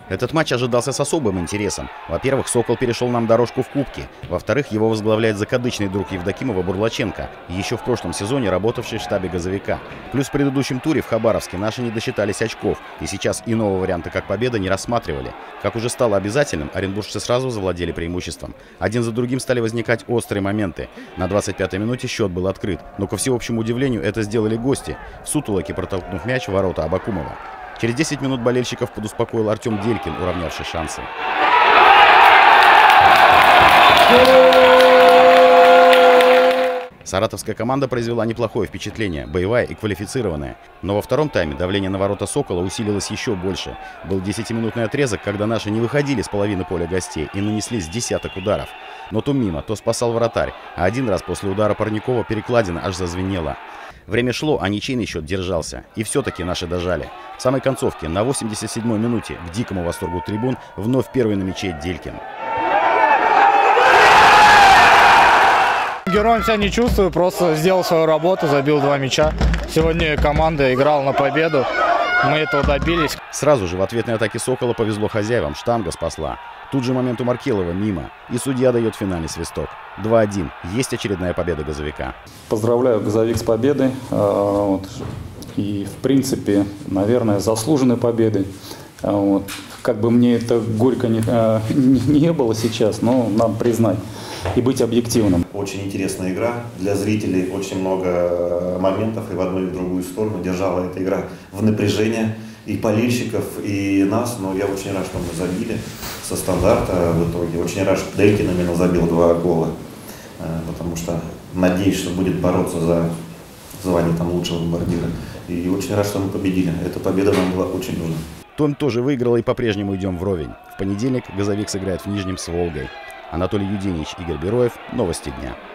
Этот матч ожидался с особым интересом. Во-первых, «Сокол» перешел нам дорожку в Кубке. Во-вторых, его возглавляет закадычный друг Евдокимова Бурлаченко, еще в прошлом сезоне работавший в штабе «Газовика». Плюс в предыдущем туре в Хабаровске наши не досчитались очков, и сейчас иного варианта, как победа, не рассматривали. Как уже стало обязательным, оренбуржцы сразу завладели преимуществом. Один за другим стали возникать острые моменты. На 25-й минуте счет был открыт, но, ко всеобщему удивлению, это сделали гости, в сутолоке протолкнув мяч в ворота Абакумова. Через 10 минут болельщиков подуспокоил Артем Делькин, уравнявший шансы. Саратовская команда произвела неплохое впечатление, боевая и квалифицированная. Но во втором тайме давление на ворота «Сокола» усилилось еще больше. Был 10-минутный отрезок, когда наши не выходили с половины поля гостей и нанесли с десяток ударов. Но то мимо, то спасал вратарь, а один раз после удара Парникова перекладина аж зазвенела. Время шло, а ничейный счет держался. И все-таки наши дожали. В самой концовке, на 87-й минуте, к дикому восторгу трибун, вновь первый на мяче Делькин. Героем себя не чувствую, просто сделал свою работу, забил 2 мяча. Сегодня команда играла на победу, мы этого добились. Сразу же в ответной атаке «Сокола» повезло хозяевам, штанга спасла. Тут же момент у Маркелова мимо, и судья дает финальный свисток. 2-1. Есть очередная победа «Газовика». Поздравляю «Газовик» с победой. И, в принципе, наверное, заслуженной победой. Как бы мне это горько не было сейчас, но надо признать и быть объективным. Очень интересная игра для зрителей, очень много моментов и в одну и в другую сторону. Держала эта игра в напряжении и болельщиков, и нас. Но я очень рад, что мы забили со стандарта в итоге. Очень рад, что Делькин именно забил 2 гола, потому что надеюсь, что будет бороться за звание лучшего бомбардира. И очень рад, что мы победили. Эта победа нам была очень нужна. Том тоже выиграл, и по-прежнему идем вровень. В понедельник «Газовик» сыграет в Нижнем с «Волгой». Анатолий Юденич, Игорь Бероев. Новости дня.